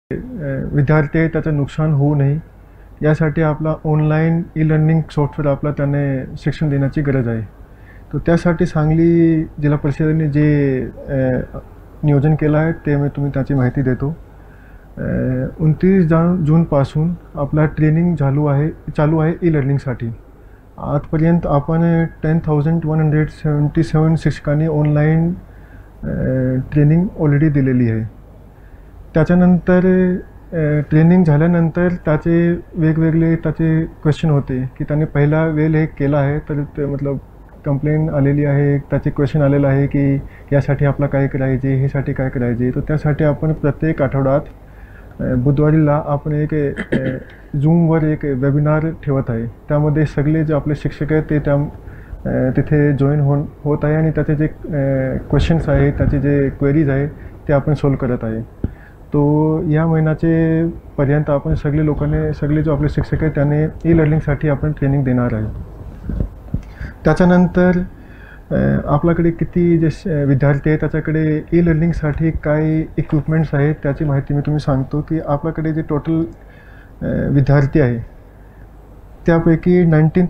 विद्यार्थी आहे त्याचं नुकसान होऊ नये यासाठी आपला ऑनलाईन ई लर्निंग सॉफ्टवेअर आपला त्याने शिक्षण देण्याची गरज आहे. तर त्यासाठी सांगली जिल्हा परिषदेने जे नियोजन केलं आहे ते मी त्याची माहिती देतो. 29 जूनपासून आपला ट्रेनिंग चालू आहे ई लर्निंगसाठी. आजपर्यंत आपण 10,177 शिक्षकांनी ऑनलाईन ट्रेनिंग ऑलरेडी दिलेली आहे. त्याच्यानंतर ट्रेनिंग झाल्यानंतर त्याचे वेगवेगळे क्वेश्चन होते की त्याने पहिला वेळ हे केला आहे तर ते मतलब कंप्लेंट आलेली आहे, त्याचे क्वेश्चन आलेलं आहे की यासाठी आपला काय करायचे, ह्यासाठी काय करायचे. तर त्यासाठी आपण प्रत्येक आठवड्यात बुधवारीला आपण एक झूमवर एक वेबिनार ठेवत आहे. त्यामध्ये सगळे जे आपले शिक्षक आहेत ते तिथे जॉईन होत आहे आणि त्याचे जे क्वेश्चन्स आहे, त्याचे जे क्वेरीज आहे ते आपण सॉल्व करत आहे. तो या महिन्याचे पर्यंत आपण सगळे जो आपले शिक्षक आहेत त्याने ई लर्निंगसाठी आपण ट्रेनिंग देणार आहे. त्याच्यानंतर आपल्याकडे किती जे विद्यार्थी आहेत त्याच्याकडे ई लर्निंगसाठी काय इक्विपमेंट्स आहेत त्याची माहिती मी सांगतो की आपल्याकडे जे टोटल विद्यार्थी आहे त्यापैकी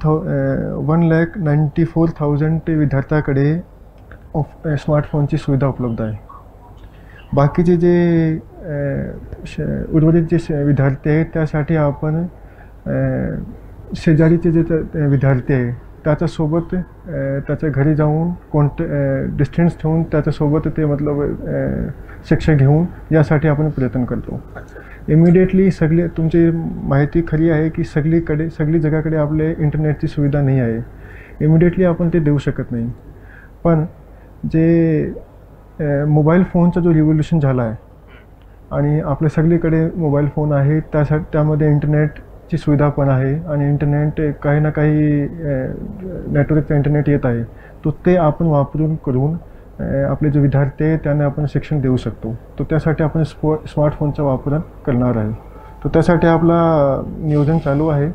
1,94,000 विद्यार्थ्याकडे स्मार्टफोनची सुविधा उपलब्ध आहे. बाकीचे जे उर्वरित जे विद्यार्थी आहेत त्यासाठी आपण शेजारीचे जे विद्यार्थी आहे त्याच्यासोबत त्याच्या घरी जाऊन डिस्टन्स ठेवून त्याच्यासोबत ते मतलब शिक्षक घेऊन यासाठी आपण प्रयत्न करतो. इमिडिएटली तुमची माहिती खरी आहे की सगळी जगाकडे आपले इंटरनेटची सुविधा नाही आहे. इमिडिएटली आपण ते देऊ शकत नाही. पण जे मोबाईल फोनचा जो रिव्होल्यूशन झाला आहे आणि आपल्या सगळीकडे मोबाईल फोन आहे त्यामध्ये इंटरनेटची सुविधा पण आहे आणि इंटरनेट काही ना काही नेटवर्कचा इंटरनेट येत आहे. तो ते आपण करून आपले जे विद्यार्थी आहे त्यांना आपण शिक्षण देऊ शकतो. तर त्यासाठी आपण स्मार्टफोनचा वापर करणार आहे. तर त्यासाठी आपला नियोजन चालू आहे.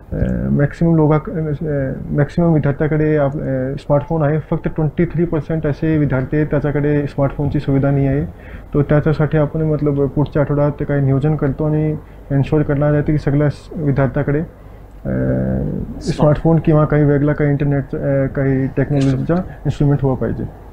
मॅक्सिमम विद्यार्थ्याकडे स्मार्टफोन आहे. फक्त 23% असे विद्यार्थी आहेत त्याच्याकडे स्मार्टफोनची सुविधा नाही आहे. तो त्याच्यासाठी आपण मतलब पुढच्या आठवड्यात काही नियोजन करतो आणि एन्शोर करणार आहे की सगळ्या विद्यार्थ्याकडे स्मार्टफोन किंवा काही वेगळा काही इंटरनेट काही टेक्नॉलॉजीचा इन्स्ट्रुमेंट हुआ पाहिजे.